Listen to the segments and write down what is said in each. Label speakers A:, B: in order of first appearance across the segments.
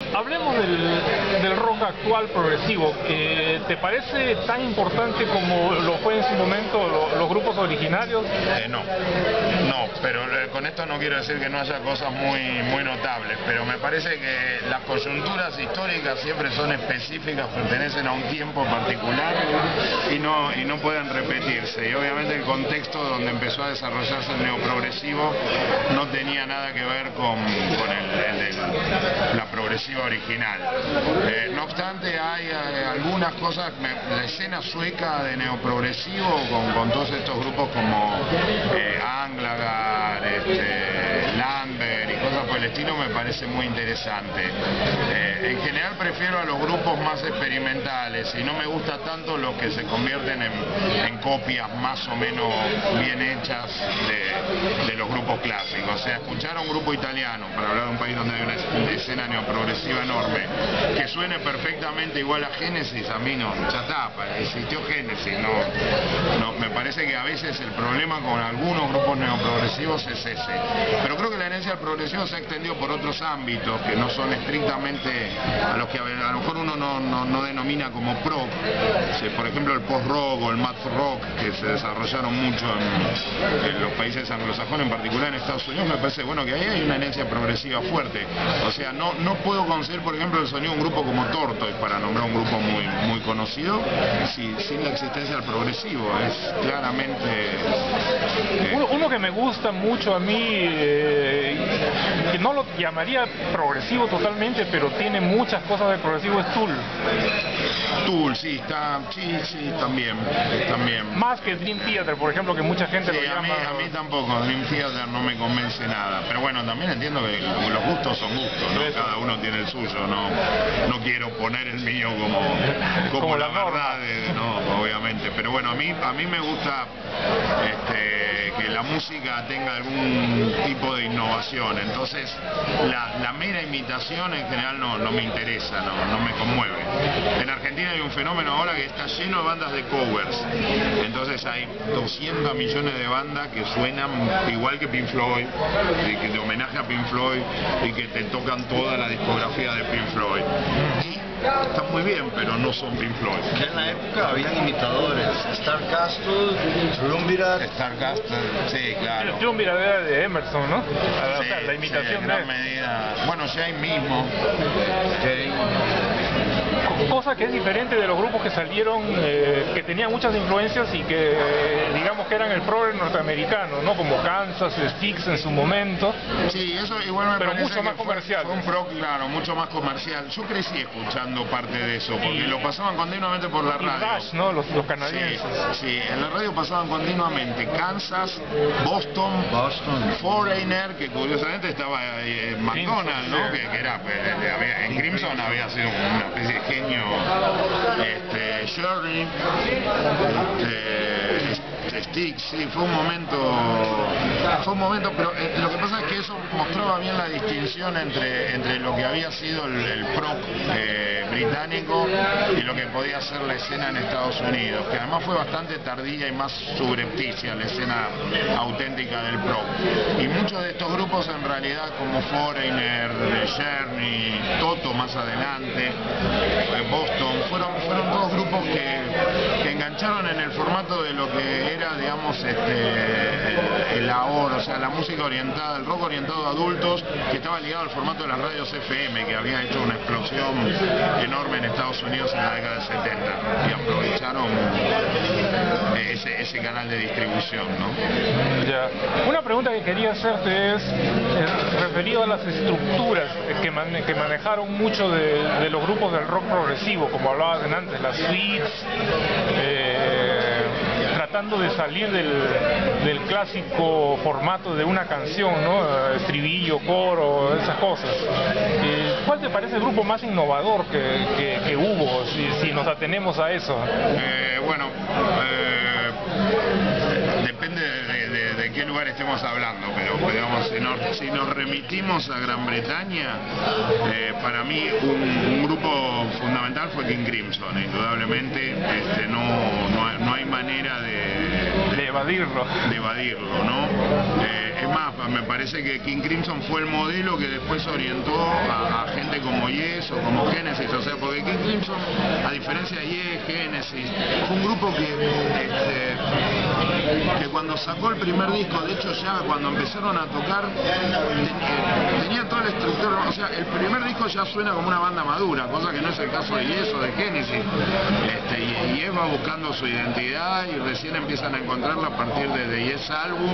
A: Hablemos del rock actual progresivo. ¿Te parece tan importante como lo fue en su momento los grupos originarios?
B: No, pero con esto no quiero decir que no haya cosas muy notables, pero me parece que las coyunturas históricas siempre son específicas, pertenecen a un tiempo particular y no pueden repetirse. Y obviamente el contexto donde empezó a desarrollarse el neoprogresivo no tenía nada que ver con la progresiva original. No obstante, hay algunas cosas, la escena sueca de neoprogresivo con todos estos grupos como Anglagar, Lambert y cosas por el estilo me parece muy interesante. En general prefiero a los grupos más experimentales y no me gusta tanto los que se convierten en copias más o menos bien hechas de los grupos clásicos. O sea, escuchar a un grupo italiano, para hablar de un país donde hay una escena neoprogresiva enorme, que suene perfectamente igual a Génesis, a mí no, ya está, existió Génesis, no, me parece que a veces el problema con algunos grupos neoprogresivos es ese. Pero creo que la herencia del progresivo se ha extendido por otros ámbitos que no son estrictamente a los que a lo mejor uno no denomina como prog. Por ejemplo, el post-rock o el math rock, que se desarrollaron mucho en los países anglosajones, en particular en Estados Unidos, me parece bueno que ahí hay una herencia progresiva fuerte. O sea, no puedo conseguir, por ejemplo, el sonido de un grupo como Tortoise, para nombrar un grupo muy conocido, sin la existencia del progresivo. Es claramente...
A: Uno que me gusta mucho a mí, que no lo llamaría progresivo totalmente, pero tiene muchas cosas de progresivo, es Tool.
B: Tool, sí, también.
A: Más que Dream Theater, por ejemplo, que mucha gente lo llama.
B: A mí tampoco, Dream Theater no me convence nada. Pero bueno, también entiendo que los gustos son gustos, ¿no? Cada uno tiene el suyo, no quiero poner el mío como la verdad, no, obviamente. Pero bueno, a mí me gusta que la música tenga algún tipo de innovación. Entonces, la mera imitación en general no me interesa, no me conmueve. En Argentina hay un fenómeno ahora que está lleno de bandas de covers. Entonces hay 200 millones de bandas que suenan igual que Pink Floyd, que de homenaje a Pink Floyd y que te tocan toda la discografía de Pink Floyd. Están muy bien, pero no son Pink Floyd.
C: Que en la época habían imitadores. Starcastle, Triumvirat.
B: Starcastle, sí, claro.
A: El Triumvirat era de Emerson, ¿no?
B: Sí,
A: o sea, la imitación
B: en gran medida. Bueno, Jane mismo.
A: Cosa que es diferente de los grupos que salieron, que tenían muchas influencias y que digamos que eran el progre norteamericano, ¿no? Como Kansas, Styx en su momento.
B: Sí, eso igual me
A: pero
B: parece
A: mucho más
B: que
A: comercial.
B: Fue un prog, claro, mucho más comercial. Yo crecí escuchando parte de eso, porque lo pasaban continuamente por la radio.
A: Rush, ¿no? Los canadienses.
B: Sí, en la radio pasaban continuamente Kansas, Boston, Foreigner, que curiosamente estaba en McDonald's, ¿no? Que era, en Crimson había sido una especie de genio, Journey, Styx, sí, fue un momento, pero lo que pasa es que eso mostraba bien la distinción entre lo que había sido el prog británico y lo que podía ser la escena en Estados Unidos, que además fue bastante tardía y más subrepticia la escena auténtica del prog. Y muchos de estos grupos en realidad, como Foreigner, Journey, Toto más adelante, Boston, fueron todos grupos que engancharon en el formato de lo que era, digamos, el ahora, o sea, la música orientada, el rock orientado a adultos, que estaba ligado al formato de las radios FM, que había hecho una explosión enorme en Estados Unidos en la década del 70, y aprovecharon ese canal de distribución, ¿no?
A: Ya. Una pregunta que quería hacerte es referido a las estructuras que manejaron mucho de los grupos del rock progresivo, como hablabas antes, las suites, tratando de salir del clásico formato de una canción, ¿no? Estribillo, coro, esas cosas. ¿Cuál te parece el grupo más innovador que hubo, si nos atenemos a eso?
B: Depende de qué lugar estemos hablando, pero digamos, si nos remitimos a Gran Bretaña, para mí un grupo fundamental fue King Crimson, indudablemente. No hay manera de
A: evadirlo,
B: ¿no? Es más, me parece que King Crimson fue el modelo que después orientó a gente como Yes o como Genesis, o sea, porque King Crimson, a diferencia de Yes, Genesis, fue un grupo que cuando sacó el primer disco, de hecho ya cuando empezaron a tocar, tenía toda la estructura, o sea, el primer disco ya suena como una banda madura, cosa que no es el caso de Yes o de Genesis. Y Yes va buscando su identidad y recién empiezan a encontrarla a partir de Yes Album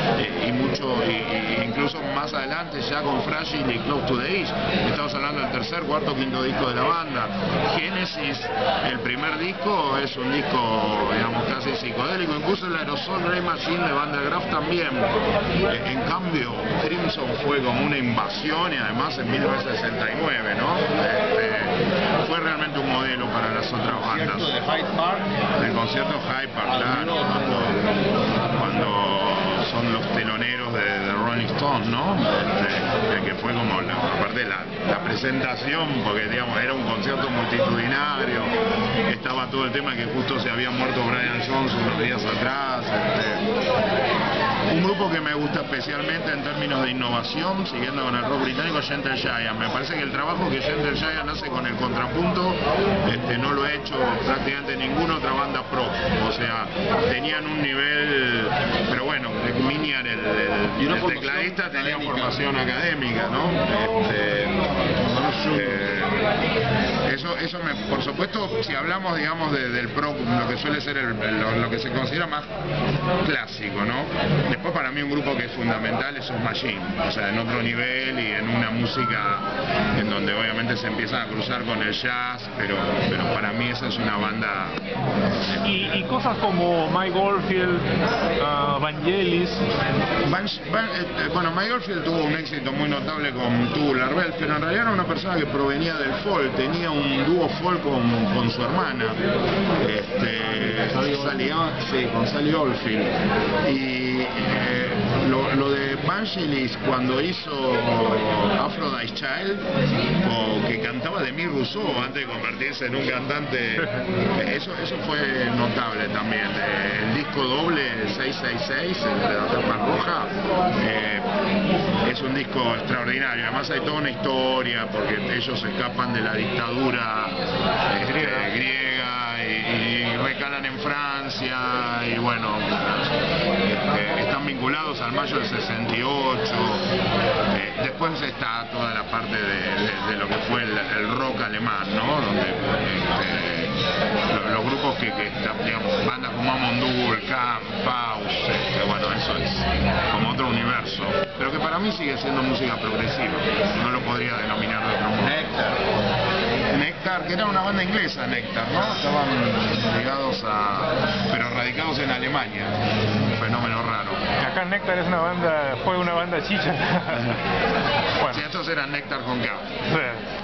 B: y incluso más adelante ya con Fragile y Close to the Edge. Estamos hablando del tercer, cuarto, quinto disco de la banda. Genesis, el primer disco, es un disco, digamos, casi psicodélico, incluso el Aerosol Ray Machine de Van der Graaf también. En cambio, Crimson fue como una invasión y además en 1969, ¿no? Fue realmente un modelo para las otras bandas.
C: De Hyde Park.
B: El concierto Hyde Park, claro, cuando son los teloneros de Rolling Stones, ¿no? Que fue como, aparte la presentación, porque digamos era un concierto multitudinario, estaba todo el tema que justo se había muerto Brian Jones unos días atrás. Un grupo que me gusta especialmente en términos de innovación, siguiendo con el rock británico, Gentle Giant. Me parece que el trabajo que Gentle Giant hace con el contrapunto no lo ha hecho prácticamente ninguna otra banda pro. O sea, tenían un nivel, pero bueno, Miniar, el tecladista, tenía formación académica, ¿no? Eso por supuesto, si hablamos, digamos, del pro, lo que suele ser lo que se considera más clásico, ¿no? Después, para mí, un grupo que es fundamental es un Machine, o sea, en otro nivel y en una música en donde obviamente se empiezan a cruzar con el jazz, pero para mí esa es una banda.
A: Y cosas como Mike Oldfield, Vangelis.
B: Bueno, Mike Oldfield tuvo un éxito muy notable con Tubular Bells, pero en realidad era una persona que provenía del folk, tenía un dúo folk con su hermana, con Sally Oldfield. Y lo de Vangelis, cuando hizo Aphrodite's Child, o que cantaba Demi Rousseau antes de convertirse en un cantante, eso fue notable también. El disco doble 666, el de la tapa roja, es un disco extraordinario. Además hay toda una historia, porque ellos escapan de la dictadura griega y recalan en Francia, y bueno, están vinculados al mayo del 68. Después está toda la parte de lo que fue el rock alemán, ¿no? Donde los grupos que digamos, bandas como Amondur, Camp, Pause, bueno, eso es como otro universo, pero que para mí sigue siendo música progresiva, no lo podría denominar de otro modo. Nectar, que era una banda inglesa, Nectar, ¿no? Estaban ligados pero radicados en Alemania, un fenómeno raro.
A: Acá Nectar fue una banda chicha.
B: Bueno. Sí, estos eran Nectar con K.
A: Sí.